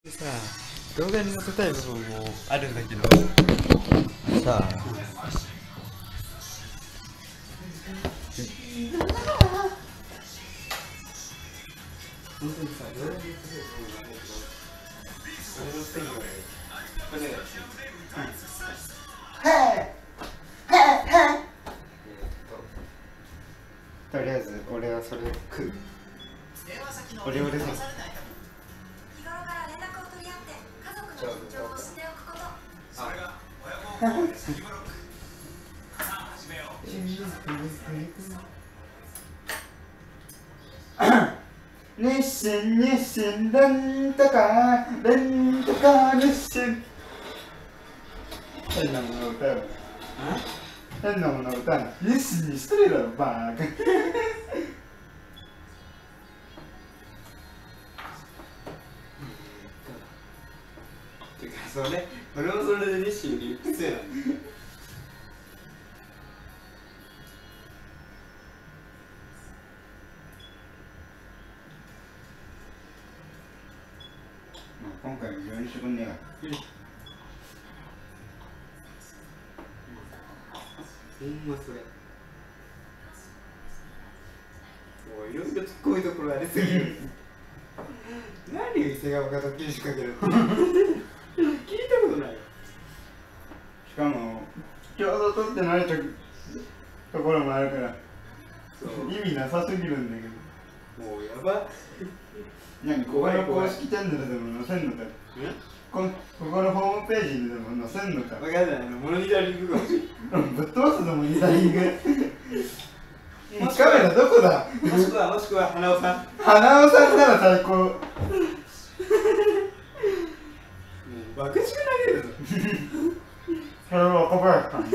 さあ、動画に載せたい部分もあるんだけどさあ、本当にさ、動画に載せたい部分があるんだけど、それのせいよね。これね、とりあえず俺はそれを食う。俺さ、 日頃から連絡を取り合って家族の緊張を知っておくこと。それが親孝行です。リブロック。さあ始めよう。 日清日清レンタカー日清。変なもの歌う。変なもの歌う。日清に失礼だろバーカ。てか俺もそれで日清に失礼なの。今回も病院してくんねえから。ほんまそれ。もういろいろ突っ込みどころありすぎる。何伊勢川がドッキリ仕掛けるって聞いたことないよ。しかも共同取ってないところもあるから意味なさすぎるんだけど。もうやば。何ここの公式チャンネルでも載せんのか。ここのホームページにでも載せんのか。分かんない。モニタリングかもしれない。ぶっ飛ばすぞモニタリング。カメラどこだ。もしくは花尾さん。花尾さんなら最高。もう爆竹投げるぞ。それは若林さん。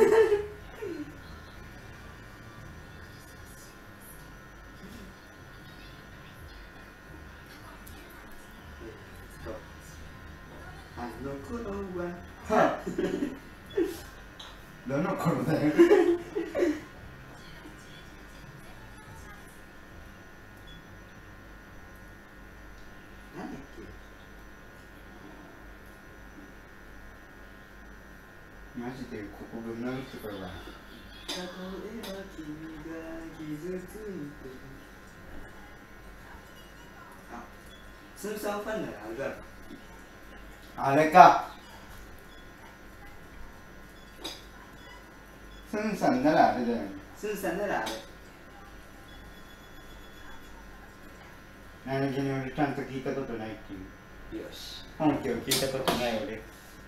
あの頃はどの頃だよ。マジでここぶん殴ってからだ。例えば君が傷ついてあ、スーさんファンならあれだろ。あれか。スンさんならあれだよね。スンさんならあれ。何気に俺ちゃんと聞いたことないっていう。よし。本家を聞いたことない俺。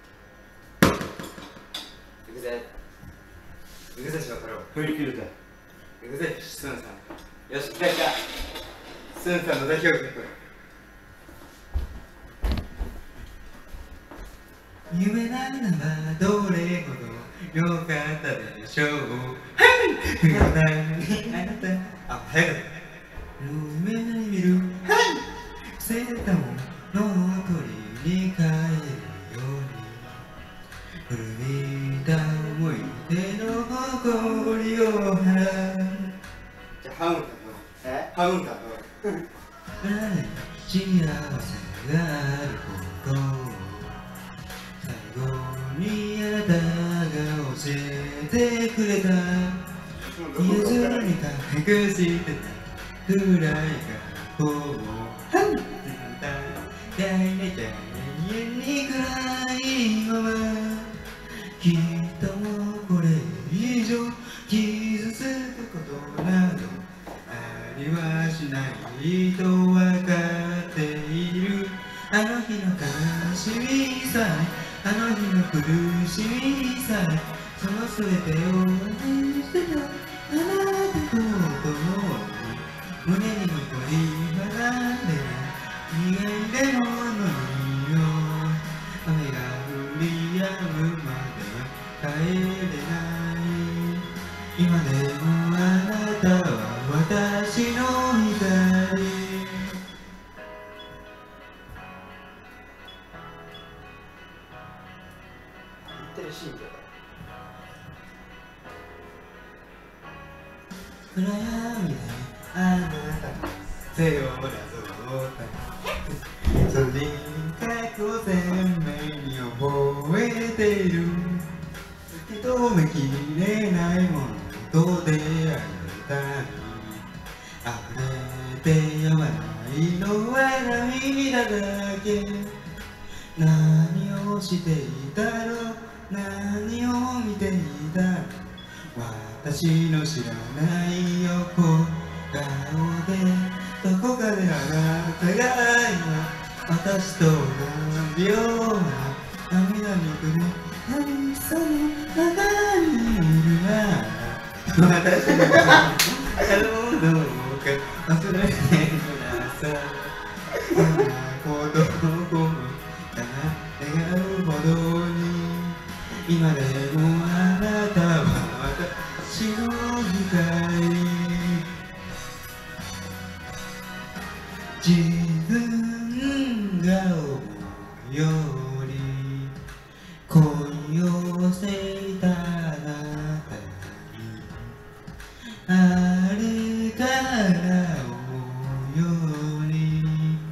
行くぜ。行くぜ、翔太郎。振り切るぜ。行くぜ、スンさん。よし、来た来た。スンさんの代表曲。夢ないならどれほどよかったでしょう。夢ないあなた。あ、早かった。夢ない見る。セーターの鳥に帰るように。古びた思い出の誇りを払う。じゃあ、ハウンだ。ハウンだ。幸せがあること最後にあなたが教えてくれた。言えずに隠してた暗い過去を大体家に暗いままきっとこれ以上傷つくことなどありはしないと分かっている。あの日の悲しみさえあの日の苦しみさえその全てを愛してたあなたと共に胸に残り笑って苦いレモンの匂い雨が降り止むまでは帰れない。今でもあなたは私の光。言ってるシーンだよ。暗闇であなたの手をなぞったそれに隠る一目きれないものと出会えたり溢れてやまないのは涙だけ何をしていたの何を見ていたの私の知らない横顔でどこかであなたが今私と同じような涙にくれ何その中にいるな私のどうか忘れてくださいそんなことを願うほどに今でもあなたは私の光自分が思うより恋をしていたあなたにあれから思うより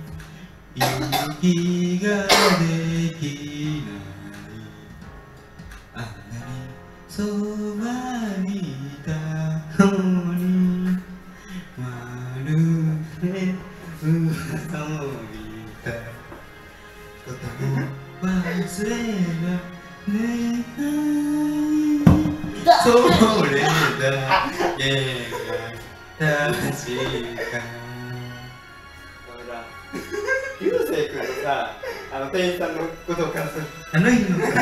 息ができないあんなにそばにいたのにまるで嘘みたいとても忘れられないそれだけが確か流星君とさ、店員さんのことを感想あの日のやば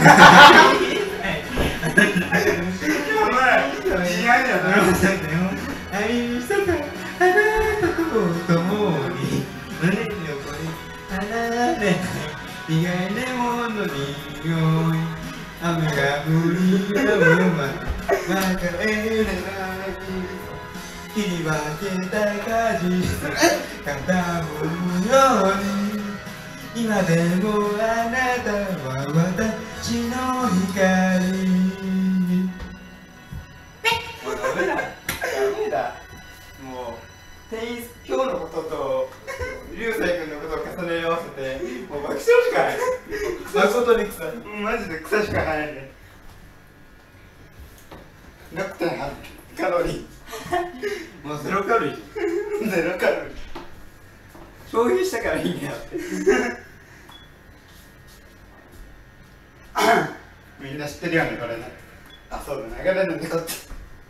い違うよな愛したかあなたと共に胸の横に離れない意外なものに匂い雨が降り止むまで別れない切り分けた果実片思うように今でもあなたは私の光もうダメだもう店員今日のことと流星君のことを重ね合わせてもう爆笑しかない誠に草マジで草しかないね 6.8 カロリーもうゼロカロリーゼロカロリー消費したからいいんだよってみんな知ってるよねこれねあそうだ流れの猫って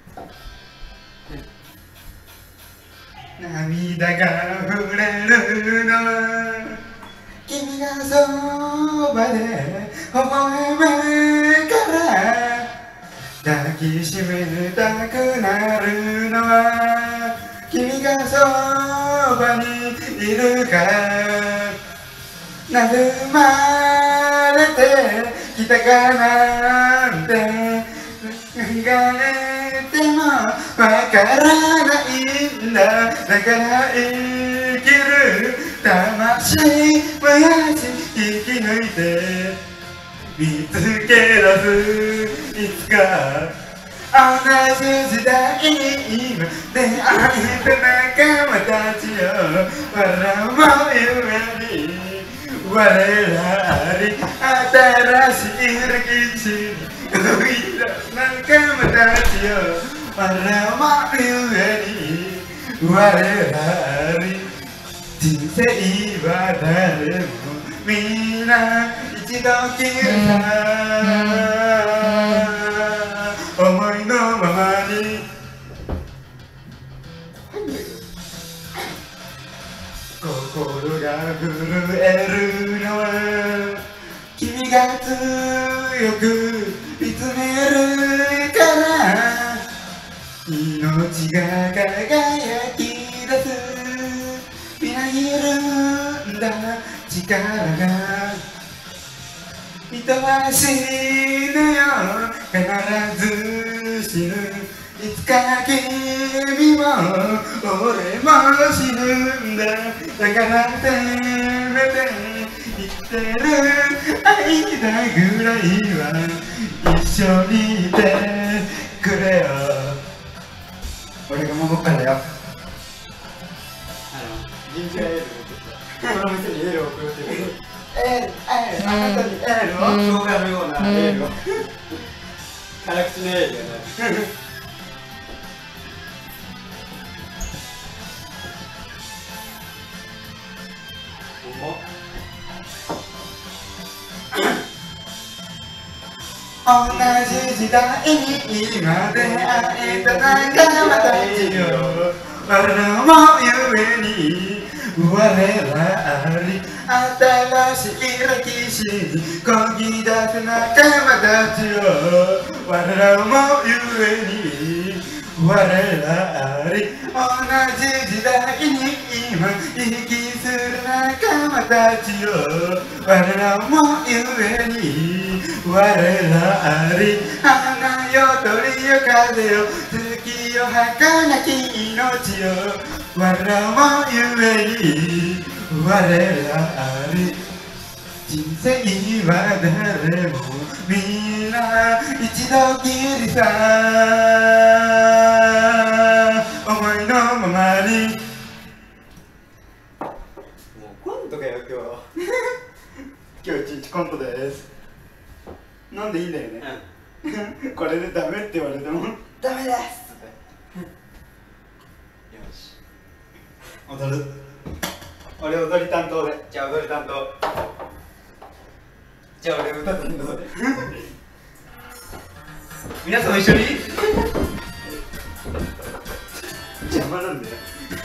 涙が溢れるのは君がそばで微笑むから抱きしめたくなるのは君がそばにいるからなぜ生まれてきたかなんて考えてもわからないんだだから生きる魂燃やし引き抜いて見つけ出すいつか同じ時代に今出会えた仲間たちよ笑う夢に我らあり新しい歴史に生い出す仲間たちよ笑う夢に我らあり人生は誰もみんな一度きりさ思いのままに心が震えるのは君が強く見つめるから命が輝き出すみなぎるんだ力が人は死ぬよ必ず死ぬいつか君も俺も死ぬんだだからせめて生きてる間ぐらいは一緒にいてくれよ俺が守ったんだよ人気がエール持ってきたこの店にエールを送るっていうあなたにエールを動画のようなエールを辛口のエールやね同じ時代に今出会えた仲間たちよ我らもゆえに我らあり新しい歴史にこぎ出す仲間たちよ我らもゆえに我らあり同じ時代に今息する仲間たちよ我らもゆえに我らあり花よ鳥よ風よ月よ儚き命よ我らもゆえに我らあり人生は誰もみんな一度きりさ思いのままにもうコントかよ今日今日一日コントです飲んでいいんだよね、これでダメって言われてもダメですってよし踊る俺踊り担当でじゃあ踊り担当じゃあ俺歌担当で皆さんも一緒に邪魔なんだよ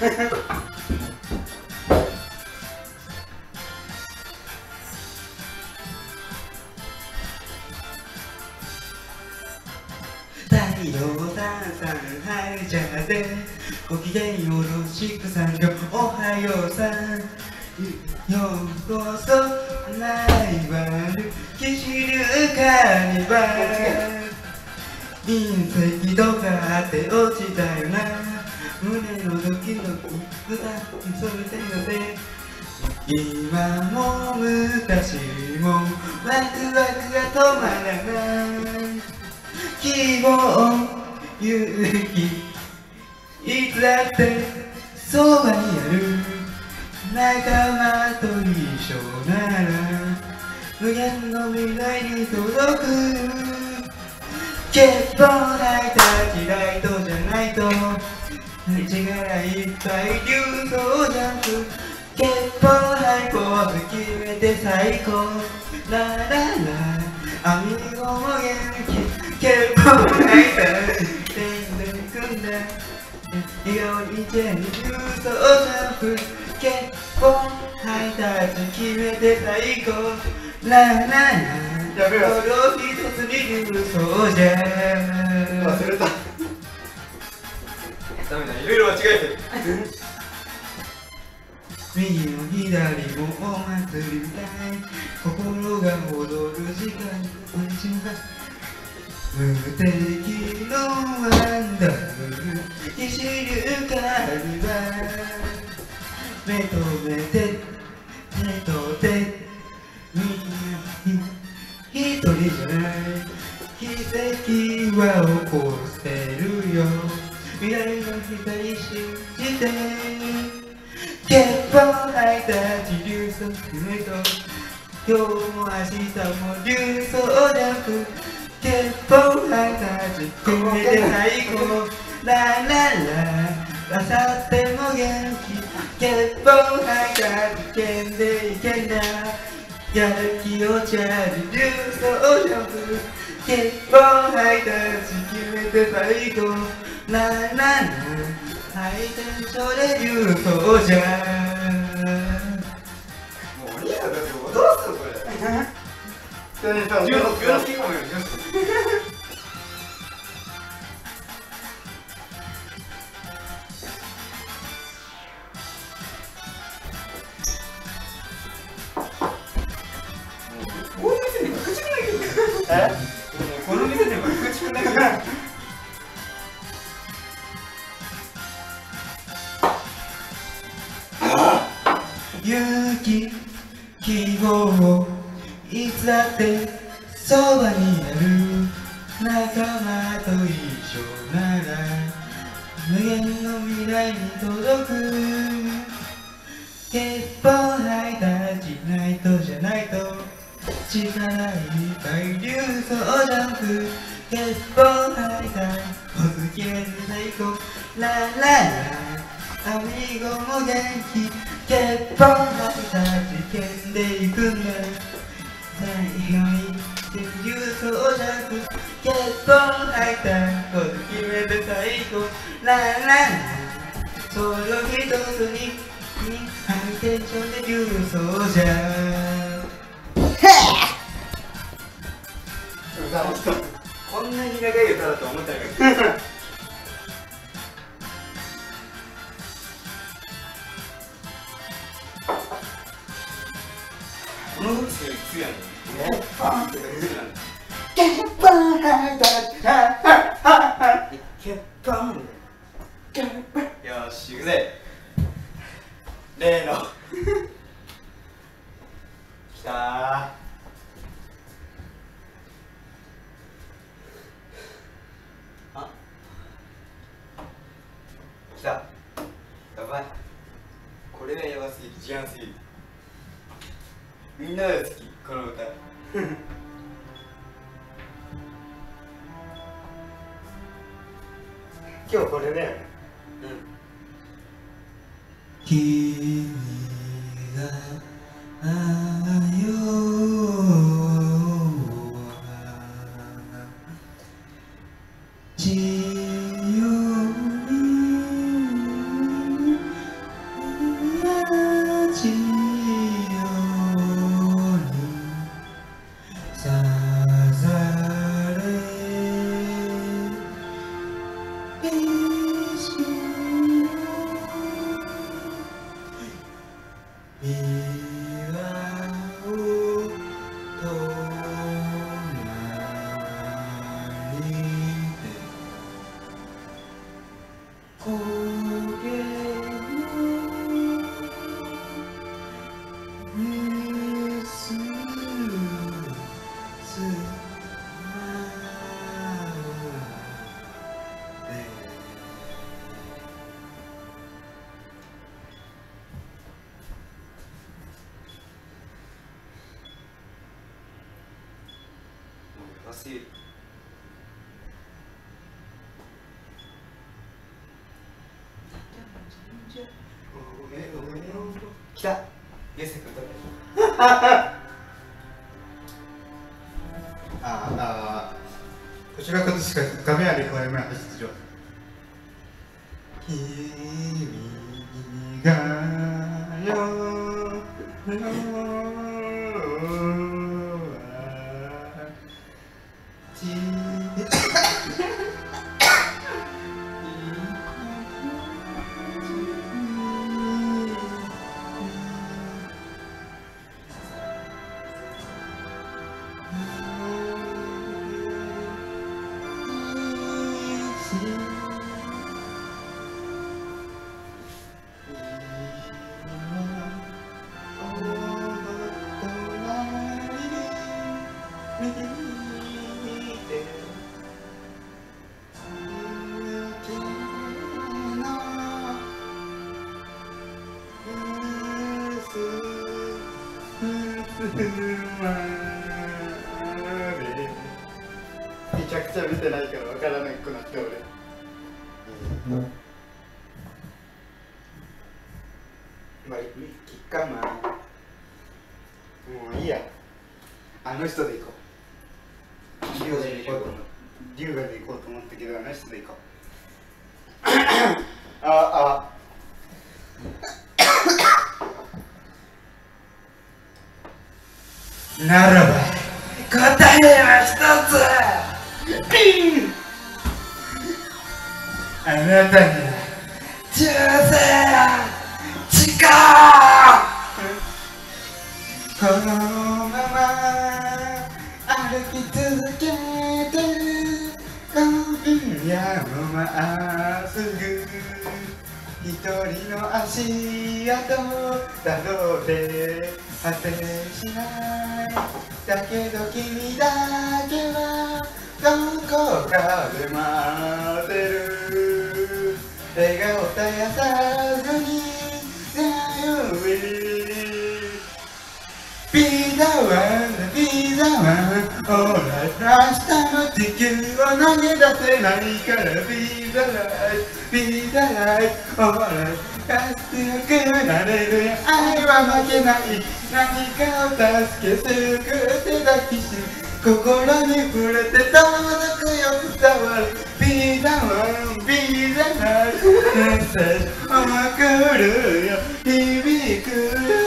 太陽さんさんはいじゃあでごきげんよろしくさんよおはようさんようこそライバル騎士流カニバル隕石とかって落ちたよな胸のドキドキ歌に添えてよね今も昔もワクワクが止まらない希望勇気いつだってそばにある仲間と一緒なら無限の未来に届く結構泣いた時代とじゃないと力いっぱい流走ジャンプ結構ハイポーズ決めて最高ラララアミゴも元気結構泣いた天然組んだ笑顔にチェンジ流走ジャンプ結構ハイタッチ決めて最高ラララやべえわそれを一つに流走じゃ忘れたダメだいろいろ間違えてる右も左もお祭りみたい心が踊る時間こんにちは無敵のワンダフル騎士流カニバル目と目で手と手みんな一人じゃない奇跡は起こせるよ未来の光信じて結構吐いた自流速目と今日も明日も流走ジャンプ結構吐いた実験で最高ラララあさっても元気結構吐いた実験でいけんだやる気をチャージ流走ジャンプ結構吐いた実決めて最高ラララハイテンションで流走じゃもういいやだってどうするこれこの店でも口くないから勇気希望いつだってそばにある仲間と一緒なら無限の未来に届く結構吐いたしないとじゃないと力いっぱい流走ジャンプ結婚大会ポズ決めて最高ラララアミゴも元気結婚大会受験で行くんだ最後に流走ジャンプ結婚大会ポズ決めて最高ラララそれを一つにハイテンションで流走じゃこんなに長い歌だと思ったけどこの動きする次やねんバーンって感じなんだケッパンハイタッチケッパンよし行くぜ例のきたーあきたやばいこれがやばすぎる時間すぎるみんなが好きこの歌今日これだよね君が迷すぎる来たゲスト君こちら今年から画面あり公演前出場君がめちゃくちゃ見てないから分からなくなって俺まあいいかまあもういいやあの人で行こう龍河で行こうと思ったけどあの人で行こうならば答えは一つピンあなたには忠誠誓うこのまま歩き続けてる今夜もまっすぐ一人の足跡たどって果てしないだけど君だけはどこかで待ってる笑顔絶やさずにBe the one, be せないから Be the light Be the light Alright 強くなれるよ愛は負けない何かを助け救って抱きしめ心に触れて届くよ伝わる Be the one Be the light メッセージを送るよ響くよ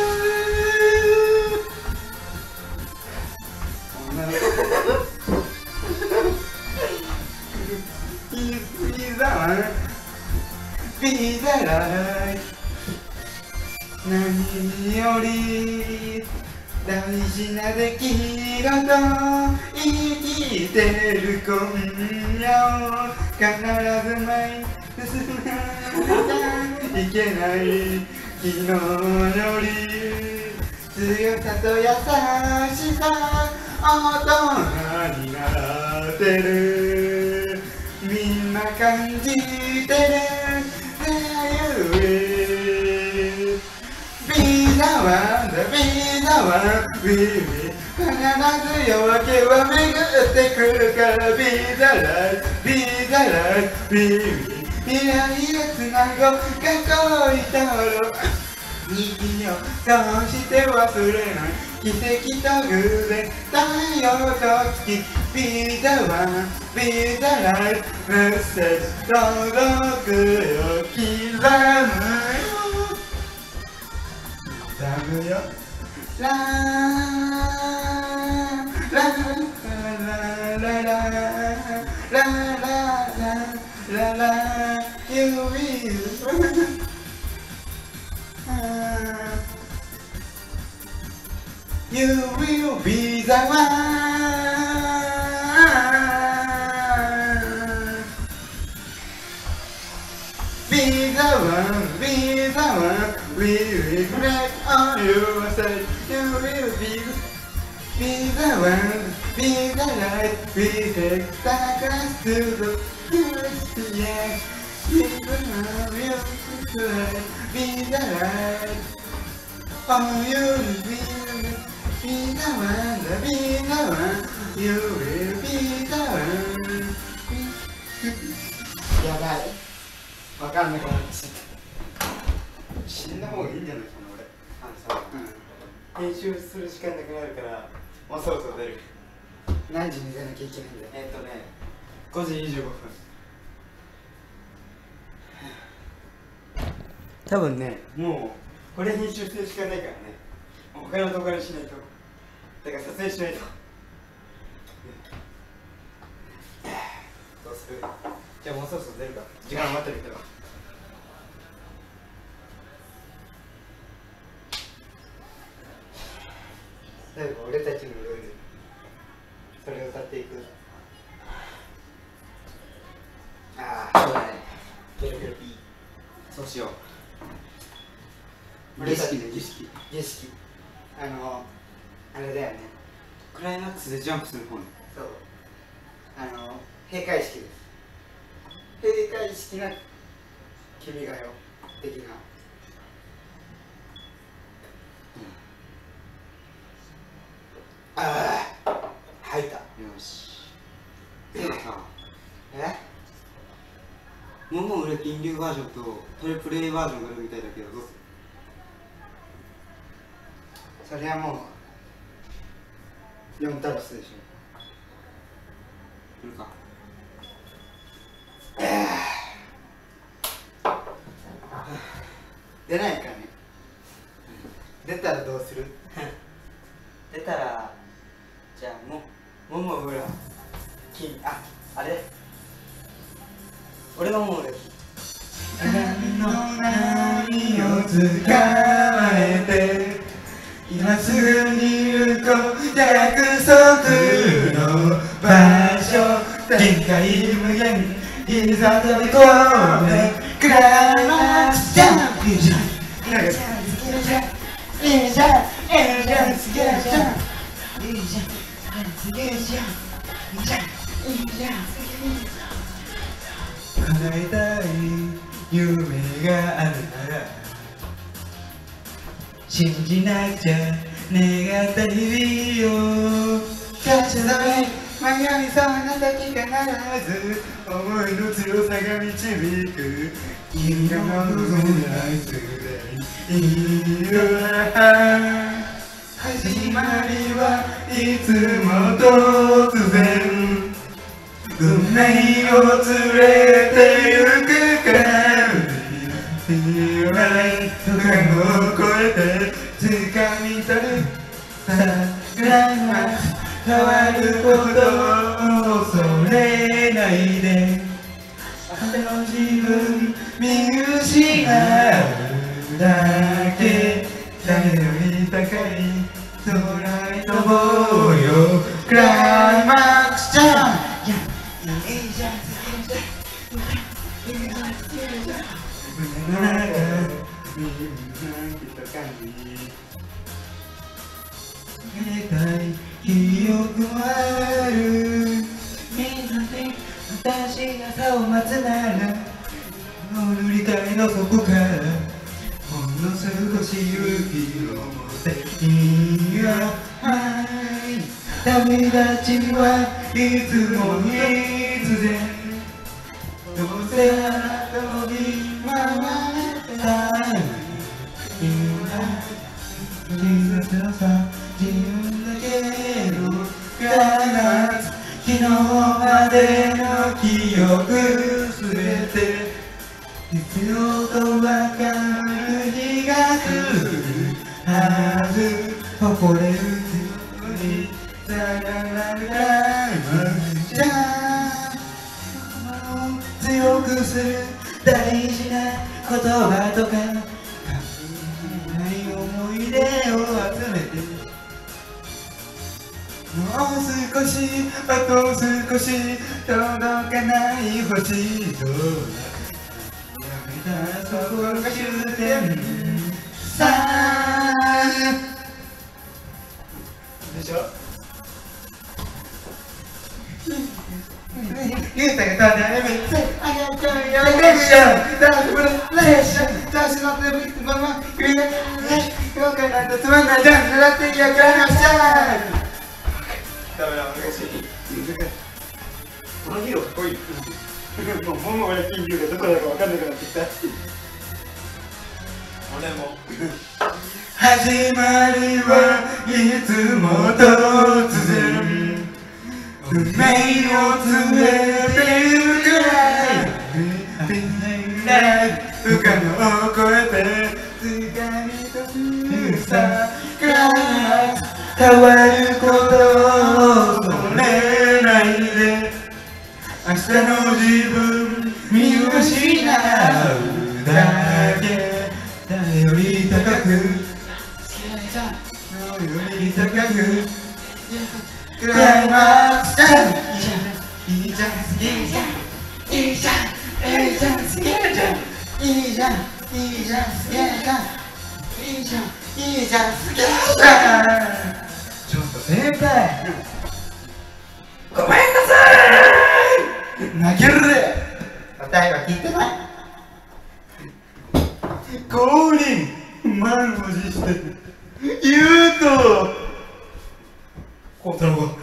Be the light 何より大事な出来事生きてる今夜を必ず前に進まなきゃいけない昨日より強さと優しさ大人になってるみんな感じてるBe the one, be the one, baby 必ず夜明けは巡ってくるから Be the light, be the light, baby 未来へつなごう過去にたろ日常そうして忘れない奇跡と偶然太陽と月 Be the one, be the light メッセージ届くよ刻む刻むよラーラララララララララ You will You will be the one Be the one, be the one We regret on your side You will be the one Be the light We take the glass to the purest yeah Be the one, be the light Oh you will be the one, be the one You will be the one やばいわかんなくなっちゃった死んだ方がいいんじゃないかな俺編集する時間なくなるからもうそろそろ出る何時に出なきゃいけないんだ5時25分多分ねもうこれ編集する時間ないからね他の動画にしないとだから撮影しないとどうするじゃあもうそろそろ出るか時間余ってるけど例えば俺たちのルールそれを歌っていくああそうだねゲロゲロピーそうしよう儀式ね儀式あれだよねクライマックスでジャンプする方ねそう閉会式です閉会式な君が代的なああ吐いたよしでもさもも売れピン流バージョンとトリプル A バージョンがあるみたいだけどどうするそれはもう4タロスでしょ来るか出ないかね出たらどうする出たらじゃあももほらあれ俺がもう波の波を捕まえて今すぐに行こう約束の場所限界無限いざ飛び込めクライマックスジャンプいいじゃんいいじゃんいいじゃんいいじゃんすげえじゃんいいじゃんすげえじゃんいいじゃんいいじゃん叶えたい夢があるなら信じなくちゃ願った日々を勝ちゃダメ迷いそうな時必ず思いの強さが導く君が望むナイスデイいいよな始まりはいつも突然運命を連れて行くから言わないとかを超えて掴み取る桜が変わることを恐れないであなたの自分見失うだけ誰より高い空に飛ぼうよクライマックスジャンプいいじゃん胸の中みんなきっと感じめでたい記憶もあるみんなで私が朝を待つなら塗り替えの底からほんの少し勇気を持っていいよはい旅立ちはいつも必然どうせあなたを見守った今小さなさ自分だけの叶つ昨日までの記憶すべて必要とわかる日が来るはず誇れる強にさらなるタイムじゃ強くする大事な言葉とかない思い出を集めてもう少しあと少し届かない星空やめたそこが終点さあでしょゆうたがただやめてあげてやめてだってこれレッション私の手見てままくれ今回なんてつまんないじゃん狙っていやからなしゃいダメだ難しいこのヒーローかっこいいもう桃や金龍がどこだか分かんなくなってきた俺も始まりはいつも突然運命を連れてゆく不可能を超えて掴み取るさから変わることを恐れないで明日の自分見失うだけ誰より高く誰より高くクライマックスジャンプいいじゃんいいじゃんいいじゃんいいじゃんすげえじゃんいいじゃんいいじゃんすげえじゃんいいじゃんいいじゃんすげえじゃんちょっと先輩ごめんなさい泣けるで答えは聞いてない降臨満を持して言うと孝太郎が